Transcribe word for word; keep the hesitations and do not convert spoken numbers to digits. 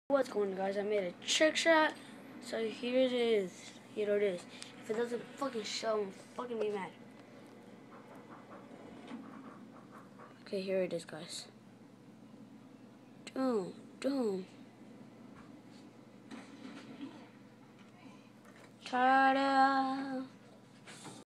What's going on, guys? I made a trick shot, so here it is. Here it is. If it doesn't fucking show, I'm fucking be mad. Okay, here it is, guys. Boom, boom. Ta-da!